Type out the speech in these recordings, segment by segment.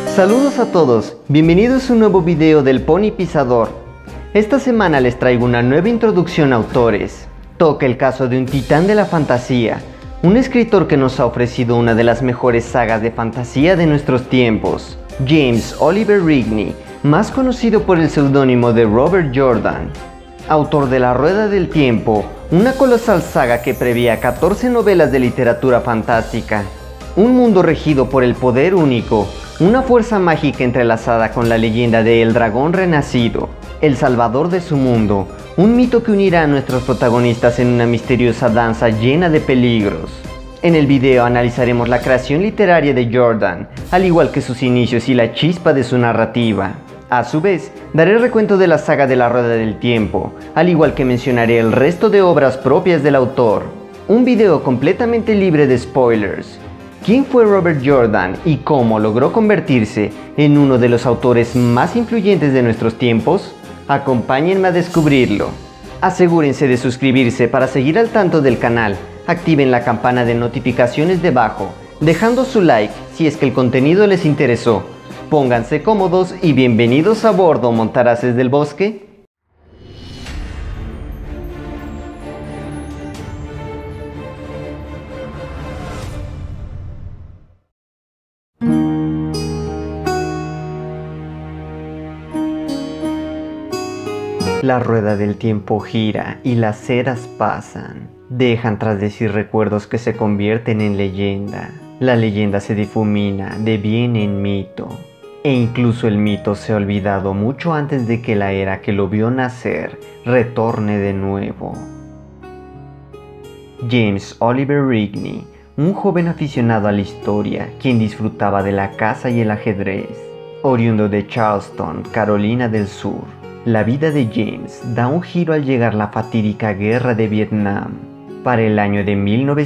Saludos a todos, bienvenidos a un nuevo video del Pony Pisador. Esta semana les traigo una nueva introducción a autores. Toca el caso de un titán de la fantasía, un escritor que nos ha ofrecido una de las mejores sagas de fantasía de nuestros tiempos, James Oliver Regney, más conocido por el seudónimo de Robert Jordan. Autor de La Rueda del Tiempo, una colosal saga que prevía 14 novelas de literatura fantástica. Un mundo regido por el poder único, una fuerza mágica entrelazada con la leyenda de El Dragón Renacido, el salvador de su mundo, un mito que unirá a nuestros protagonistas en una misteriosa danza llena de peligros. En el video analizaremos la creación literaria de Jordan, al igual que sus inicios y la chispa de su narrativa. A su vez, daré recuento de la saga de La Rueda del Tiempo, al igual que mencionaré el resto de obras propias del autor. Un video completamente libre de spoilers. ¿Quién fue Robert Jordan y cómo logró convertirse en uno de los autores más influyentes de nuestros tiempos? Acompáñenme a descubrirlo. Asegúrense de suscribirse para seguir al tanto del canal, activen la campana de notificaciones debajo, dejando su like si es que el contenido les interesó. Pónganse cómodos y bienvenidos a bordo, montaraces del bosque. La rueda del tiempo gira y las eras pasan. Dejan tras de sí recuerdos que se convierten en leyenda. La leyenda se difumina, deviene en mito. E incluso el mito se ha olvidado mucho antes de que la era que lo vio nacer retorne de nuevo. James Oliver Regney, un joven aficionado a la historia, quien disfrutaba de la caza y el ajedrez. Oriundo de Charleston, Carolina del Sur. La vida de James da un giro al llegar la fatídica Guerra de Vietnam. Para el año de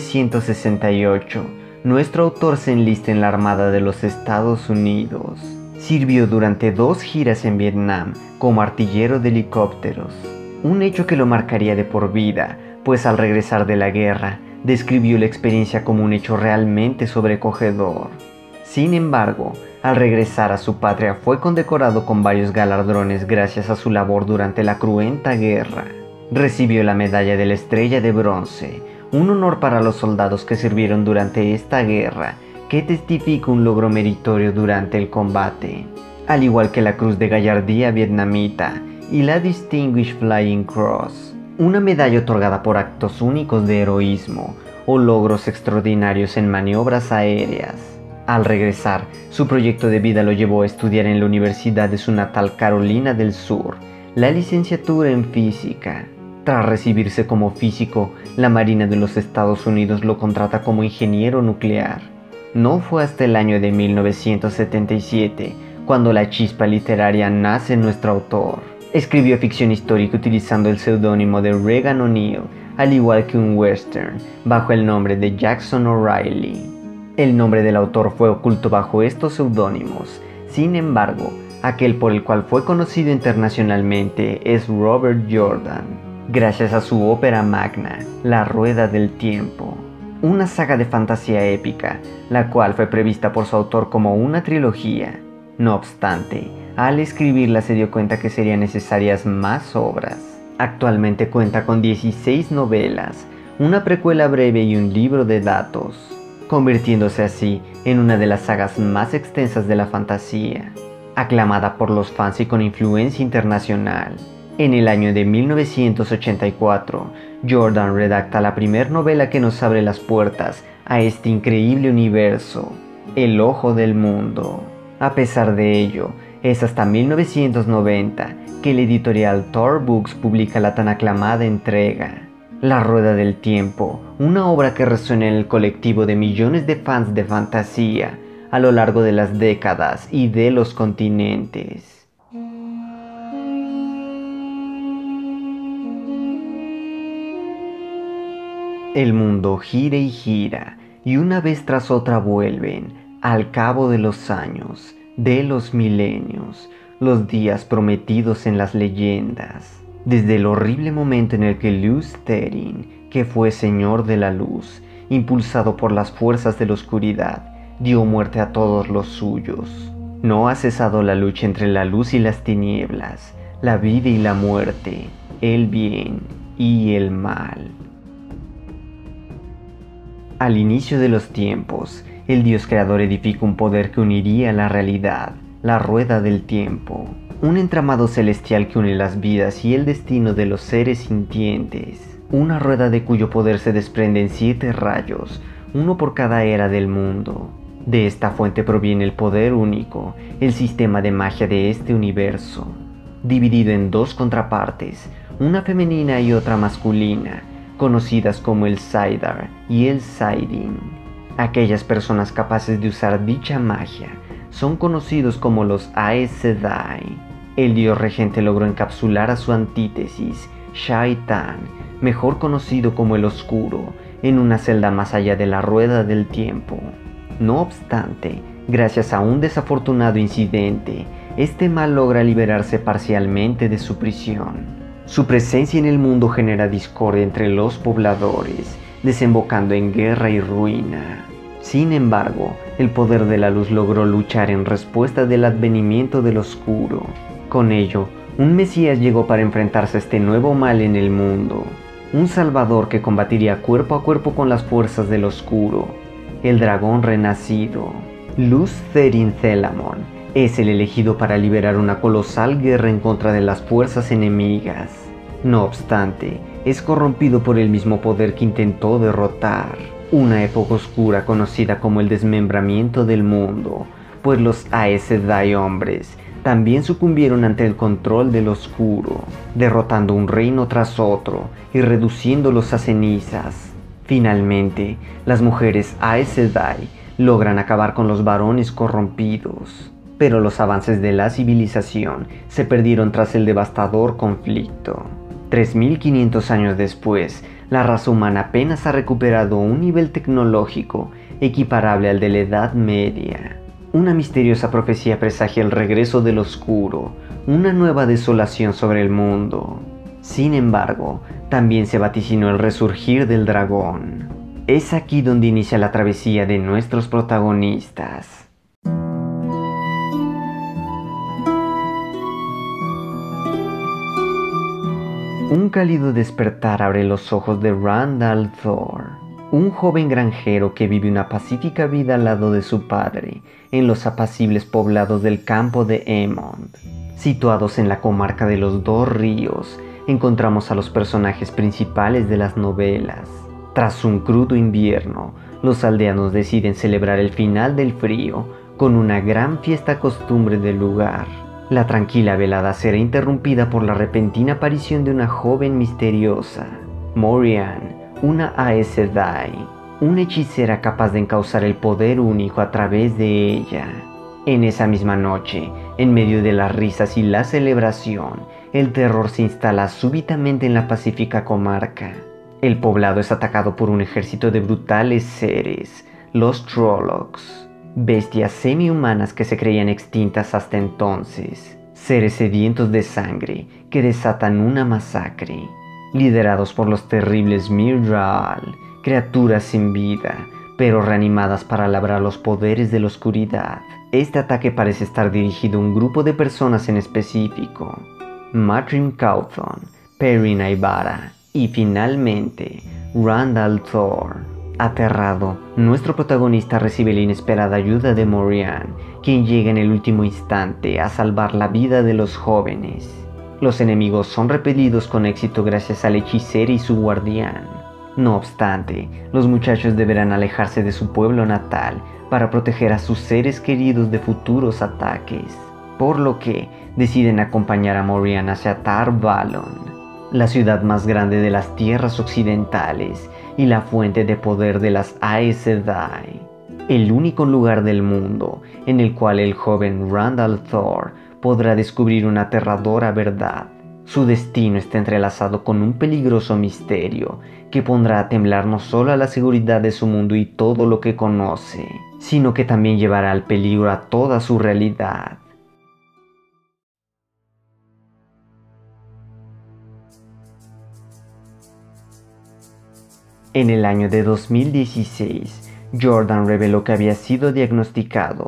1968, nuestro autor se enlista en la Armada de los Estados Unidos. Sirvió durante 2 giras en Vietnam como artillero de helicópteros, un hecho que lo marcaría de por vida, pues al regresar de la guerra, describió la experiencia como un hecho realmente sobrecogedor. Sin embargo, al regresar a su patria fue condecorado con varios galardones gracias a su labor durante la cruenta guerra. Recibió la medalla de la Estrella de Bronce, un honor para los soldados que sirvieron durante esta guerra, que testifica un logro meritorio durante el combate, al igual que la Cruz de Gallardía vietnamita y la Distinguished Flying Cross, una medalla otorgada por actos únicos de heroísmo o logros extraordinarios en maniobras aéreas. Al regresar, su proyecto de vida lo llevó a estudiar en la Universidad de su natal Carolina del Sur, la licenciatura en física. Tras recibirse como físico, la Marina de los Estados Unidos lo contrata como ingeniero nuclear. No fue hasta el año de 1977 cuando la chispa literaria nace en nuestro autor. Escribió ficción histórica utilizando el seudónimo de Regan O'Neill, al igual que un western, bajo el nombre de Jackson O'Reilly. El nombre del autor fue oculto bajo estos seudónimos. Sin embargo, aquel por el cual fue conocido internacionalmente es Robert Jordan, gracias a su ópera magna, La Rueda del Tiempo. Una saga de fantasía épica, la cual fue prevista por su autor como una trilogía. No obstante, al escribirla se dio cuenta que serían necesarias más obras. Actualmente cuenta con 16 novelas, una precuela breve y un libro de datos, convirtiéndose así en una de las sagas más extensas de la fantasía, aclamada por los fans y con influencia internacional. En el año de 1984, Jordan redacta la primera novela que nos abre las puertas a este increíble universo, El Ojo del Mundo. A pesar de ello, es hasta 1990 que el editorial Tor Books publica la tan aclamada entrega, La Rueda del Tiempo, una obra que resuena en el colectivo de millones de fans de fantasía a lo largo de las décadas y de los continentes. El mundo gira y gira, y una vez tras otra vuelven, al cabo de los años, de los milenios, los días prometidos en las leyendas. Desde el horrible momento en el que Lews Therin, que fue Señor de la Luz, impulsado por las fuerzas de la oscuridad, dio muerte a todos los suyos. No ha cesado la lucha entre la luz y las tinieblas, la vida y la muerte, el bien y el mal. Al inicio de los tiempos, el Dios creador edifica un poder que uniría la realidad, la rueda del tiempo, un entramado celestial que une las vidas y el destino de los seres sintientes, una rueda de cuyo poder se desprenden 7 rayos, uno por cada era del mundo. De esta fuente proviene el poder único, el sistema de magia de este universo, dividido en 2 contrapartes, una femenina y otra masculina, conocidas como el Saidar y el Saidin. Aquellas personas capaces de usar dicha magia son conocidos como los Aes Sedai. El dios regente logró encapsular a su antítesis, Shaitan, mejor conocido como el Oscuro, en una celda más allá de la rueda del tiempo. No obstante, gracias a un desafortunado incidente, este mal logra liberarse parcialmente de su prisión. Su presencia en el mundo genera discordia entre los pobladores, desembocando en guerra y ruina. Sin embargo, el poder de la luz logró luchar en respuesta del advenimiento del oscuro. Con ello, un Mesías llegó para enfrentarse a este nuevo mal en el mundo. Un Salvador que combatiría cuerpo a cuerpo con las fuerzas del oscuro. El dragón renacido. Luz Therin Thelamon es el elegido para liberar una colosal guerra en contra de las fuerzas enemigas. No obstante, es corrompido por el mismo poder que intentó derrotar. Una época oscura conocida como el desmembramiento del mundo, pues los Aes Sedai hombres también sucumbieron ante el control del oscuro, derrotando un reino tras otro y reduciéndolos a cenizas. Finalmente, las mujeres Aes Sedai logran acabar con los varones corrompidos, pero los avances de la civilización se perdieron tras el devastador conflicto. 3500 años después, la raza humana apenas ha recuperado un nivel tecnológico equiparable al de la Edad Media. Una misteriosa profecía presagia el regreso del oscuro, una nueva desolación sobre el mundo. Sin embargo, también se vaticinó el resurgir del dragón. Es aquí donde inicia la travesía de nuestros protagonistas. Un cálido despertar abre los ojos de Rand al'Thor, un joven granjero que vive una pacífica vida al lado de su padre en los apacibles poblados del campo de Emond. Situados en la comarca de los 2 ríos, encontramos a los personajes principales de las novelas. Tras un crudo invierno, los aldeanos deciden celebrar el final del frío con una gran fiesta costumbre del lugar. La tranquila velada será interrumpida por la repentina aparición de una joven misteriosa, Morian, una Aes Sedai, una hechicera capaz de encauzar el poder único a través de ella. En esa misma noche, en medio de las risas y la celebración, el terror se instala súbitamente en la pacífica comarca. El poblado es atacado por un ejército de brutales seres, los Trollocs. Bestias semi-humanas que se creían extintas hasta entonces, seres sedientos de sangre que desatan una masacre, liderados por los terribles Myrddraal, criaturas sin vida, pero reanimadas para labrar los poderes de la oscuridad. Este ataque parece estar dirigido a un grupo de personas en específico: Matrim Cauthon, Perrin Aybara y finalmente Rand al'Thor. Aterrado, nuestro protagonista recibe la inesperada ayuda de Morian, quien llega en el último instante a salvar la vida de los jóvenes. Los enemigos son repelidos con éxito gracias al hechicero y su guardián. No obstante, los muchachos deberán alejarse de su pueblo natal para proteger a sus seres queridos de futuros ataques, por lo que deciden acompañar a Morian hacia Tar Valon, la ciudad más grande de las tierras occidentales y la fuente de poder de las Aes Sedai, el único lugar del mundo en el cual el joven Rand al'Thor podrá descubrir una aterradora verdad. Su destino está entrelazado con un peligroso misterio que pondrá a temblar no solo a la seguridad de su mundo y todo lo que conoce, sino que también llevará al peligro a toda su realidad. En el año de 2016, Jordan reveló que había sido diagnosticado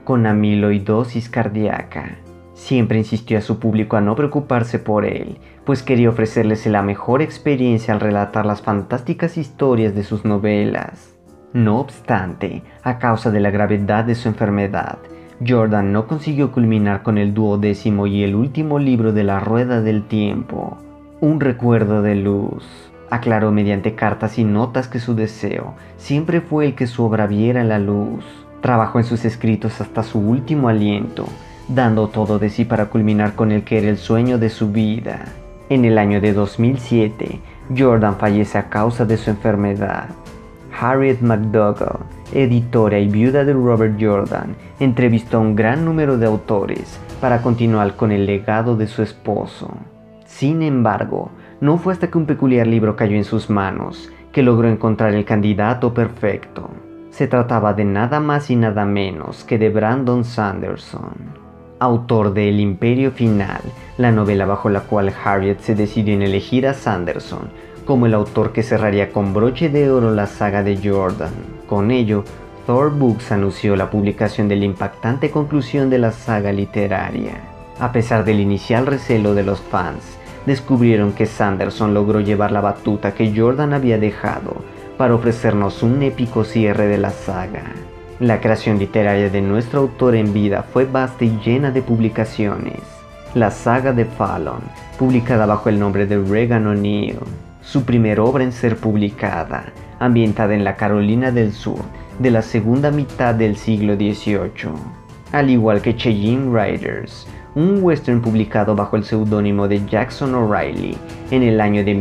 con amiloidosis cardíaca. Siempre insistió a su público a no preocuparse por él, pues quería ofrecerles la mejor experiencia al relatar las fantásticas historias de sus novelas. No obstante, a causa de la gravedad de su enfermedad, Jordan no consiguió culminar con el 12º y el último libro de La Rueda del Tiempo, Un recuerdo de luz. Aclaró mediante cartas y notas que su deseo siempre fue el que su obra viera la luz. Trabajó en sus escritos hasta su último aliento, dando todo de sí para culminar con el que era el sueño de su vida. En el año de 2007, Jordan fallece a causa de su enfermedad. Harriet McDougall, editora y viuda de Robert Jordan, entrevistó a un gran número de autores para continuar con el legado de su esposo. Sin embargo, no fue hasta que un peculiar libro cayó en sus manos que logró encontrar el candidato perfecto. Se trataba de nada más y nada menos que de Brandon Sanderson, autor de El Imperio Final, la novela bajo la cual Harriet se decidió en elegir a Sanderson como el autor que cerraría con broche de oro la saga de Jordan. Con ello, Thor Books anunció la publicación de la impactante conclusión de la saga literaria. A pesar del inicial recelo de los fans, descubrieron que Sanderson logró llevar la batuta que Jordan había dejado para ofrecernos un épico cierre de la saga. La creación literaria de nuestro autor en vida fue vasta y llena de publicaciones. La saga de Fallon, publicada bajo el nombre de Regan O'Neill, su primera obra en ser publicada, ambientada en la Carolina del Sur de la segunda mitad del siglo XVIII, al igual que Cheyenne Riders, un western publicado bajo el seudónimo de Jackson O'Reilly en el año de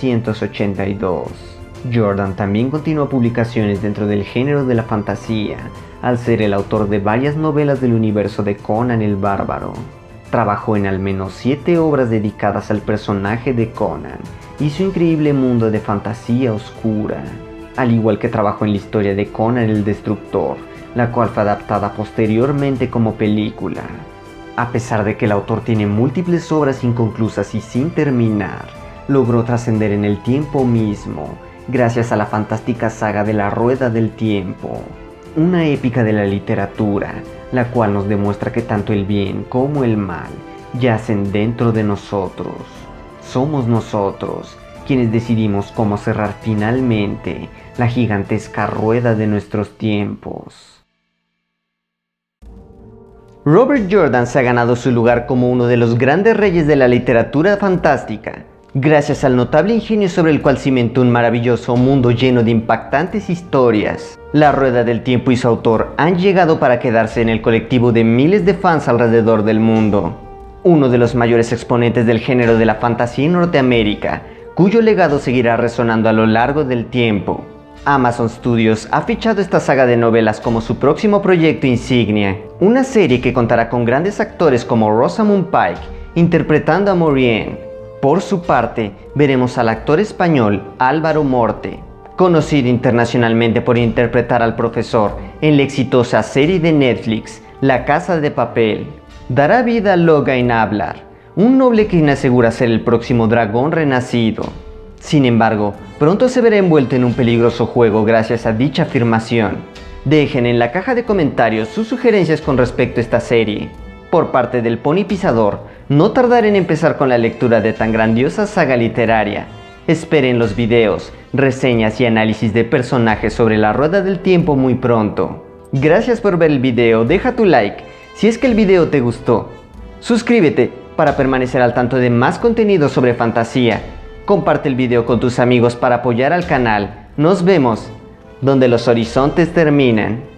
1982. Jordan también continuó publicaciones dentro del género de la fantasía, al ser el autor de varias novelas del universo de Conan el Bárbaro. Trabajó en al menos 7 obras dedicadas al personaje de Conan y su increíble mundo de fantasía oscura, al igual que trabajó en la historia de Conan el Destructor, la cual fue adaptada posteriormente como película. A pesar de que el autor tiene múltiples obras inconclusas y sin terminar, logró trascender en el tiempo mismo, gracias a la fantástica saga de La Rueda del Tiempo, una épica de la literatura, la cual nos demuestra que tanto el bien como el mal yacen dentro de nosotros. Somos nosotros quienes decidimos cómo cerrar finalmente la gigantesca rueda de nuestros tiempos. Robert Jordan se ha ganado su lugar como uno de los grandes reyes de la literatura fantástica, gracias al notable ingenio sobre el cual cimentó un maravilloso mundo lleno de impactantes historias. La Rueda del Tiempo y su autor han llegado para quedarse en el colectivo de miles de fans alrededor del mundo. Uno de los mayores exponentes del género de la fantasía en Norteamérica, cuyo legado seguirá resonando a lo largo del tiempo. Amazon Studios ha fichado esta saga de novelas como su próximo proyecto insignia, una serie que contará con grandes actores como Rosamund Pike interpretando a Maureen. Por su parte, veremos al actor español Álvaro Morte, conocido internacionalmente por interpretar al profesor en la exitosa serie de Netflix La Casa de Papel. Dará vida a Logain Ablar, un noble que asegura ser el próximo dragón renacido. Sin embargo, pronto se verá envuelto en un peligroso juego gracias a dicha afirmación. Dejen en la caja de comentarios sus sugerencias con respecto a esta serie. Por parte del Pony Pisador, no tardaré en empezar con la lectura de tan grandiosa saga literaria. Esperen los videos, reseñas y análisis de personajes sobre La Rueda del Tiempo muy pronto. Gracias por ver el video, deja tu like si es que el video te gustó. Suscríbete para permanecer al tanto de más contenido sobre fantasía. Comparte el video con tus amigos para apoyar al canal. Nos vemos donde los horizontes terminan.